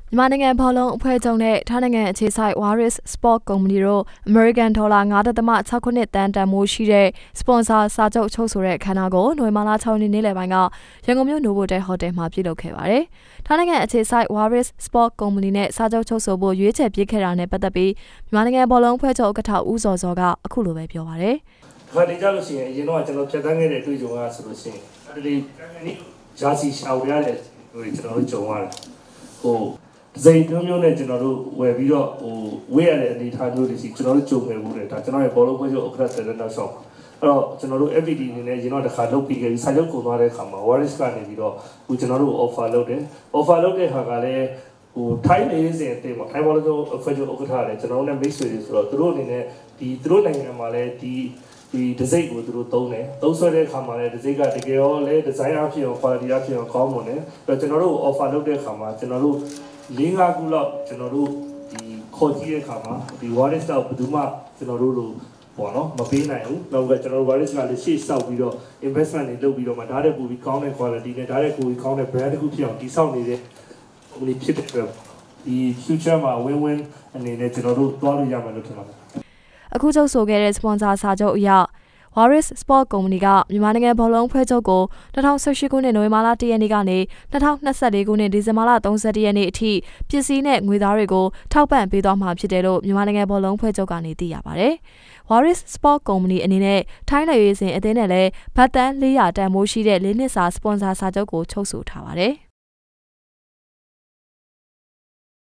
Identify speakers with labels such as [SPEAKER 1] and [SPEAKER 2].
[SPEAKER 1] မြန်မာနိုင်ငံဘောလုံးအဖွဲ့ချုပ်နဲ့ထိုင်းနိုင်ငံအခြေစိုက် Waris Sport ကုမ္ပဏီတို့ American $9.6 သန်းတန်ဖိုးရှိတဲ့ စပွန်ဆာစာချုပ်ချုပ်ဆိုတဲ့အခမ်းအနားကိုနိုဝင်ဘာလ 6 ရက်နေ့လယ်ပိုင်းကရန်ကုန်မြို့ Novotel Hotel မှာပြုလုပ်ခဲ့ပါတယ်။ထိုင်းနိုင်ငံအခြေစိုက် Waris Sport ကုမ္ပဏီနဲ့စာချုပ်ချုပ်ဆိုဖို့ရွေးချယ်ပြစ်ခဲ့တာနဲ့ပတ်သက်ပြီးမြန်မာနိုင်ငံဘောလုံးအဖွဲ့ချုပ်ဥက္ကဋ္ဌဦးဇော်ဇော်ကအခုလိုပဲပြောပါတယ်
[SPEAKER 2] ။ဒါတင်ကြလို့ရှိရင်အရင်တော့ကျွန်တော်ဖြတ်သန်းခဲ့တဲ့အတွေ့အကြုံကဆိုလို့ရှိရင်ဒီဂျာစီရှာဝယ်ရတဲ့ကျွန်တော်တို့ကြုံရတယ်။စိန်မျိုးနဲ့ကျွန်တော်တို့ဝယ်ပြီးတော့ဝေးရတဲ့အနေအထားမျိုးတွေစီကျွန်တော်တို့ကြုံခဲ့မှုတွေဒါကျွန်တော်ရဲ့ဘောလုံးဖွဲ့ချုပ်ဥက္ကဋ္ဌတဲ့နောက်ဆောင်အဲ့တော့ကျွန်တော်တို့ FPD အနေနဲ့ရင်တော့တစ်ခါလုပ်ပြီးခဲ့ပြီးစာချုပ်ကုန်သွားတဲ့အခါမှာ Waris ကနေပြီးတော့ကျွန်တော်တို့ offer လုပ်တယ် offer လုပ်တဲ့ဟာကလည်းထိုင်းနေစဉ်အသေးမှာထိုင်းဘောလုံးဖွဲ့ချုပ်ဥက္ကဋ္ဌလည်းကျွန်တော်တို့နဲ့မိတ်ဆွေတွေဆိုတော့သူတို့အနေနဲ့သူတို့နိုင်ငံမှာလည်းဒီဒီစိတ်ကိုသူတို့သုံးတယ်သုံးဆွဲတဲ့အခါမှာလည်းဒီစိတ်ကတကယ်ရောလဲဒီဇိုင်းအဖြစ်ရော quality အဖြစ်ရောကောင်းမွန်တယ်အဲ့တော့ကျွန်တော်တို့ offer လုပ်တဲ့အခါမှာကျွန်တော်တို့5 ခုလောက်ကျွန်တော်တို့ဒီခေါ်ကြည့်တဲ့အခါမှာဒီ Waris တော့ဘယ်သူမှကျွန်တော်တို့လိုပေါ့နော်မပေးနိုင်ဘူးနောက်ကကျွန်တော်တို့ Waris ကလည်းရှေ့ဆောက်ပြီးတော့ investment တွေလုပ်ပြီးတော့မှဒါတဲ့ပူပြီးကောင်းတဲ့ quality နဲ့ဒါတဲ့ပူပြီးကောင်းတဲ့ brand တစ်ခုဖြစ်အောင်တည်ဆောက်နေတဲ့ဟိုဒီဖြစ်တဲ့အတွက်ဒီ future မှာ win-win အနေနဲ့ကျွန်တော်တို့တွားလို့ရမယ်လို့ထင်ပါတယ်
[SPEAKER 1] အခုချုပ်ဆိုခဲ့တဲ့စပွန်ဆာစာချုပ်အရWaris Sport ကုမ္ပဏီကမြန်မာနိုင်ငံဘောလုံးဖွဲ့ချုပ်ကို2018ခုနှစ်နိုဝင်ဘာလ 1 ရက်နေ့ကနေ2024ခုနှစ်ဒီဇင်ဘာလ31ရက်နေ့အထိပစ္စည်းနဲ့ငွေသားတွေကိုထောက်ပံ့ပေးသွားမှာဖြစ်တယ်လို့မြန်မာနိုင်ငံဘောလုံးဖွဲ့ချုပ်ကနေသိရပါတယ်။ Waris Sport ကုမ္ပဏီအနေနဲ့ထိုင်းနယ်ရွေးစဉ်အသင်းနဲ့လည်းဘတ်တန်400တန်မိုးရှိတဲ့၄နှစ်စာစပွန်ဆာစာချုပ်ကိုချုပ်ဆိုထားပါတယ်။